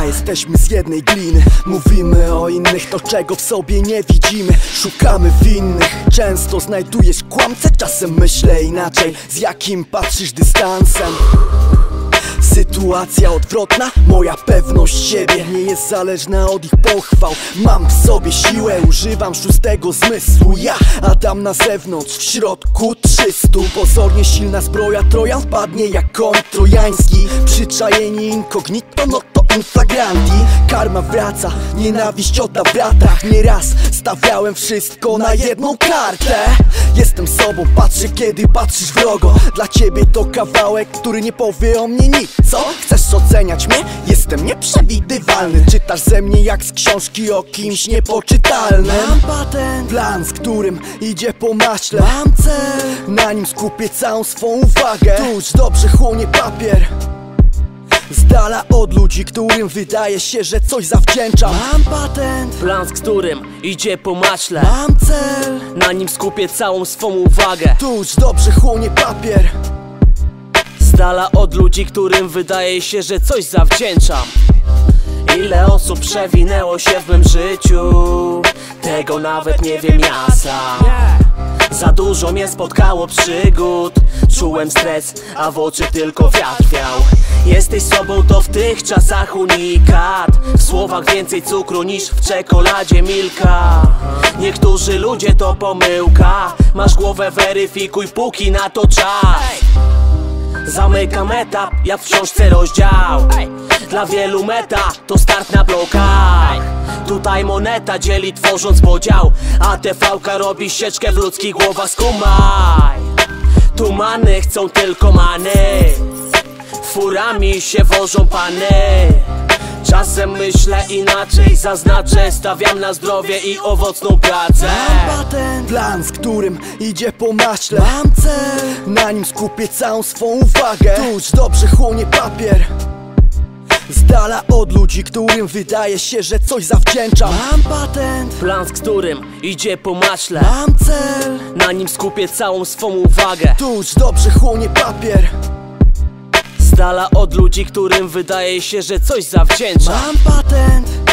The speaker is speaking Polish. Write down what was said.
jesteśmy z jednej gliny. Mówimy o innych, to czego w sobie nie widzimy. Szukamy winnych, często znajdujesz kłamcę. Czasem myślę inaczej, z jakim patrzysz dystansem. Sytuacja odwrotna, moja pewność siebie nie jest zależna od ich pochwał. Mam w sobie siłę, używam szóstego zmysłu. Ja, a tam na zewnątrz, w środku 300. Pozornie silna zbroja, Trojan wpadnie jak koń trojański. Przyczajeni incognito, no to inflagranti. Karma wraca, nienawiść odda w bratach. Nieraz stawiałem wszystko na jedną kartę. Jestem sobą, patrzę kiedy patrzysz wrogo. Dla ciebie to kawałek, który nie powie o mnie nic. Co? Chcesz oceniać mnie? Jestem nieprzewidywalny. Czytasz ze mnie jak z książki o kimś niepoczytalnym. Mam patent, plan, z którym idzie po maśle. Mam cel, na nim skupię całą swą uwagę. Tuż dobrze chłonie papier, z dala od ludzi, którym wydaje się, że coś zawdzięczam. Mam patent, plan, z którym idzie po maśle. mam cel, Na nim skupię całą swą uwagę. tuż dobrze chłonie papier, Z dala od ludzi, którym wydaje się, że coś zawdzięczam. Ile osób przewinęło się w mym życiu, tego nawet nie wiem ja sam. Za dużo mnie spotkało przygód, czułem stres, a w oczy tylko wiatr wiał. Jesteś sobą, to w tych czasach unikat. W słowach więcej cukru niż w czekoladzie Milka. Niektórzy ludzie to pomyłka. Masz głowę, weryfikuj, póki na to czas. Zamykam etap, jak w książce rozdział. Dla wielu meta to start na blokach. Tutaj moneta dzieli, tworząc podział, a TV-ka robi sieczkę w ludzkich głowach, skumaj. Tumany chcą tylko many, furami się wożą pany. Czasem myślę inaczej, zaznaczę, stawiam na zdrowie i owocną pracę. mam patent, plan, z którym idzie po maśle. Mam cel, na nim skupię całą swą uwagę. Tuż dobrze chłonie papier, z dala od ludzi, którym wydaje się, że coś zawdzięczam. Mam patent, plan, z którym idzie po maśle. mam cel, Na nim skupię całą swą uwagę. tuż dobrze chłonie papier, Z dala od ludzi, którym wydaje się, że coś zawdzięczam. mam patent.